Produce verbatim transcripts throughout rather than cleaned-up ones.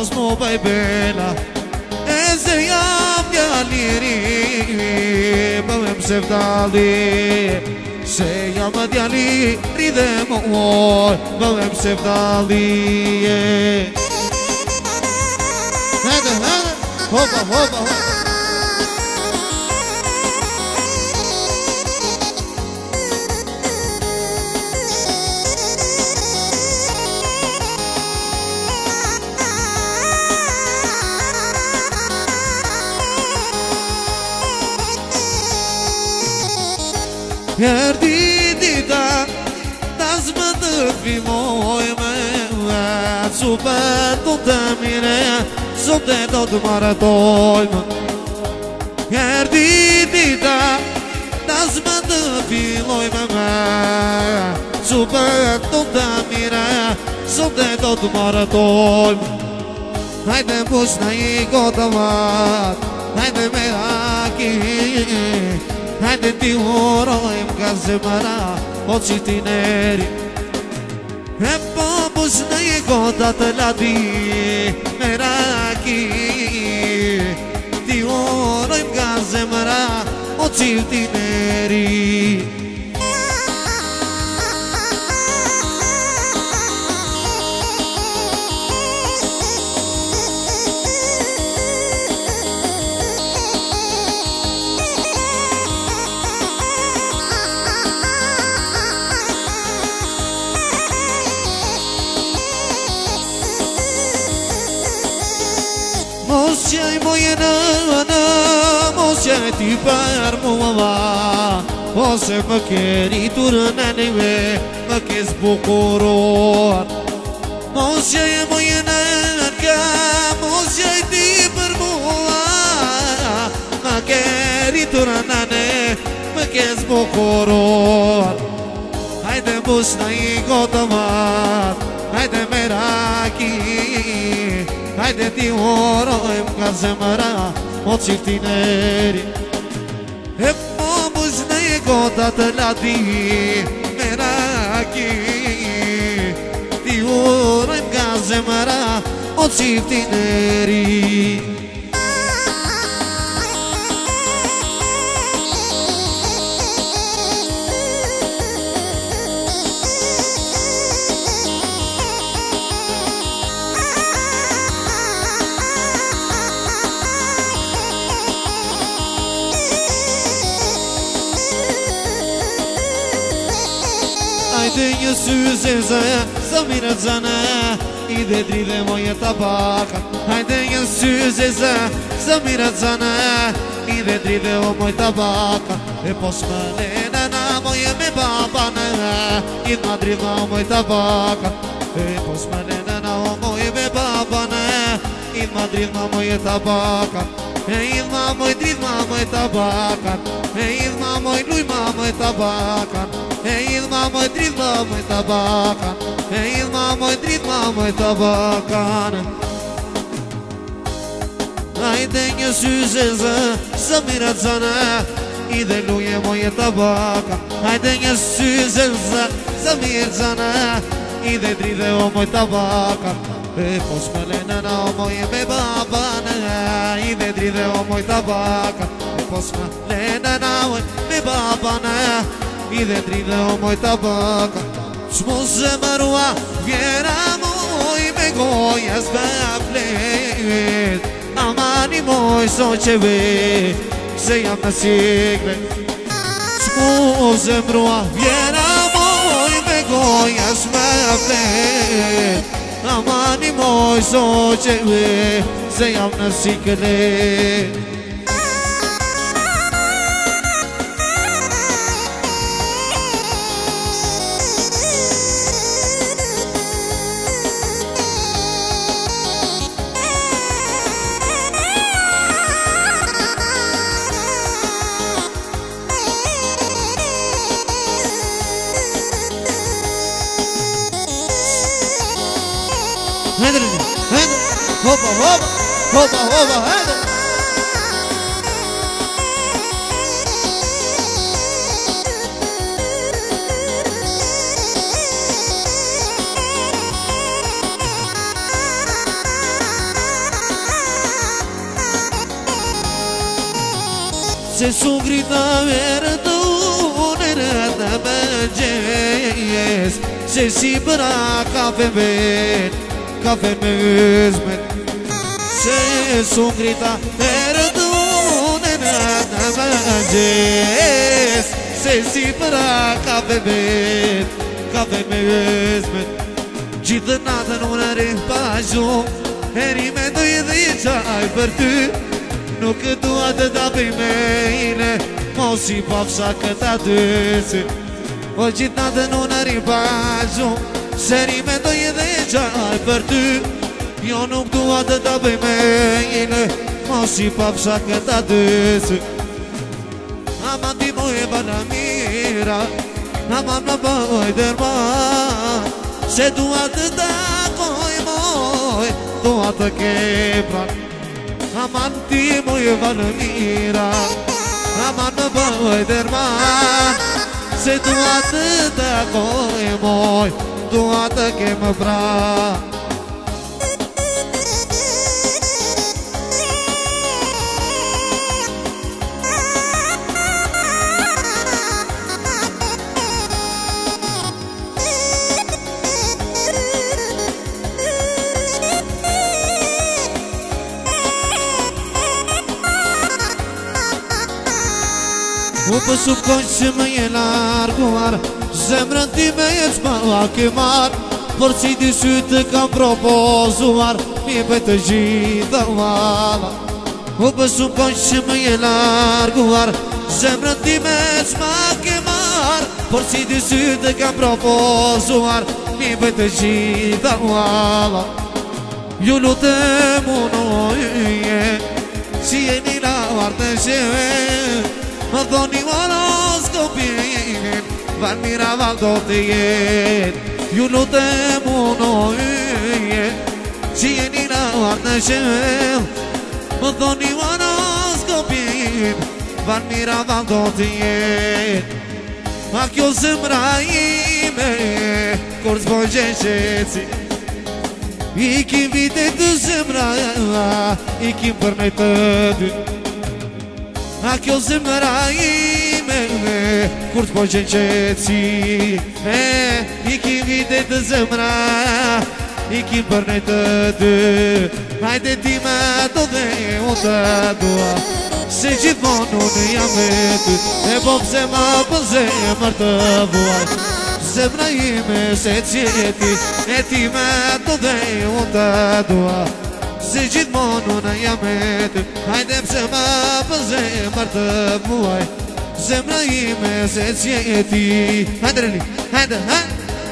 no vai bela Eze jam djaliri Bëhem sevdali Se jam djali Ridhe moj Bëhem sevdali Hede, hede Hopa, hopa, hopa Erdi dita Das më të fimoj me Super do të mire Sote do të maratojmë Erdi dita Das më të fimoj me Super do të mire Sote do të maratojmë Hajde mbush në i gota vat Hajde me haki Hajde ti urojmë ka zemëra O qitineri E po bush në i gota të lati Me raki Ti urojmë ka zemëra O qitineri Mos qaj moje në në Mos qaj ti për mua Ose më keritur në neve Më ke zbukuruar Mos qaj moje në në Mos qaj ti për mua Më keritur në neve Më ke zbukuruar Hajde mbush në i gotë mat Hajde me raki Hajde ti urojmë ka zemëra O qiftineri E po bush në i gota të lati Me raki Ti urojmë ka zemëra O qiftineri Hajde një syzeze, së mire të zane I dhe dridhe moje tabaka Hajde një syzeze, së mire të zane I dhe dridhe o moj tabaka E pos më lene na moje me babane I dhe dridhe o moj tabaka E pos më lene na o moje me babane I dhe dridhe o moje tabaka E idhma moj dridhma moj tabakan E idhma moj lujma moj tabakan E idhma moj dridhma moj tabakan E idhma moj dridhma moj tabakan Hajde një syzeze Së mire të zane I dhe luje moje tabakan Hajde një syzeze Së mire të zane I dhe dridhe o moj tabakan E pos me lene na o moje me babane I dhe dridhe o moj tabaka E pos me lene na o me babane I dhe dridhe o moj tabaka Shmo se mërua vjera moj Me goja s'be flet Amani moj so që ve Se jam në siklet Shmo se mërua vjera moj Me goja s'be flet Amani moj so që ve Se jam në siklet Hopa, hopa, hopa, hopa, hajde Se su grita verdu nerede beceğiz Se si bırak kafemet Kafeme üzmet Se su grita verdu nerede beceğiz Se si bırak kafemet Kafeme üzmet Gjithë natën unë rihpazhu Herime do i dhe qaj për ty Nuk dua të da bëj me ine Mos i pafsa këta dësë O gjithë natën unë rihpazhu Herime do i dhe qaj për ty Jo nuk dua të da bëj me ine Mos i pafsa këta dësë Aman ti moj e bana mira Aman më bëj dërman Se dua të takoj moj Dua të kepran Aman ti moj vanë mira Aman më bëj dërman Se dua të takoj moj Dua të kepran U pësu kojnë që më je larguar Zemrën ti me e qma ke marë Por si dy sytë kam propozuar Mi bëjt të gjitha vala U pësu kojnë që më je larguar Zemrën ti me e qma ke marë Por si dy sytë kam propozuar Mi bëjt të gjitha vala Ju lutem unoje Si e një lavar të sheve Më thoni horoskopin Van mira val do të jet Ju lutem unoje Si e një lavar të sheve Më thoni horoskopin Van mira val do të jet A kjo zemra ime Kur zboj gjeqeci I kim vite të zemra I kim për me të dy A kjo zemra ime Kur t'po qenë qeci I kim vite të zemra I kim për ne të dy Hajde ti me do dhe unë të dua Se gjithmonë unë jam e ty E po pse ma për zemër të vuaj Zemra ime se qeti E ti me do dhe unë të dua Se gjithmonë unë jam e ty Hajde pse ma për zemër të vuaj Zemra ime se qeti Hajde Reli, hajde, hajde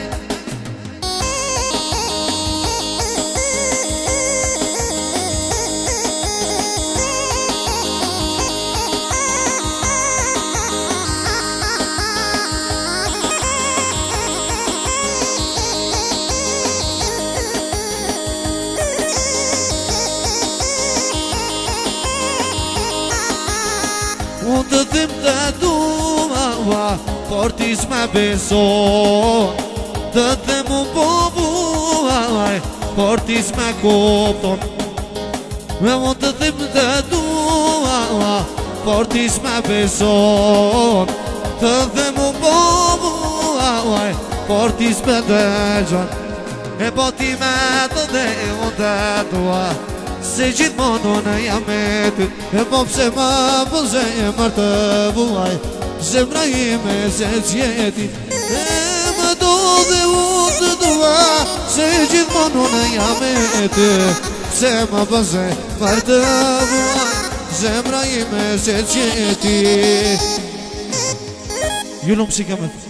Unë të thim të dua, por ti s'me beson Të thim unë po vuaj, por ti s'me kupton Unë të thim të dua, por ti s'me beson Të thim unë po vuaj, por ti s'me dëgjon E po ti me të dhe unë të dua Se gjithmonë unë jam e ty E po pse ma për zemër të vuaj Zemra ime se qeti E më do dhe unë të dua Se gjithmonë unë jam e ty Se ma për zemër të vuaj Zemra ime se qeti Ju lumë si kemë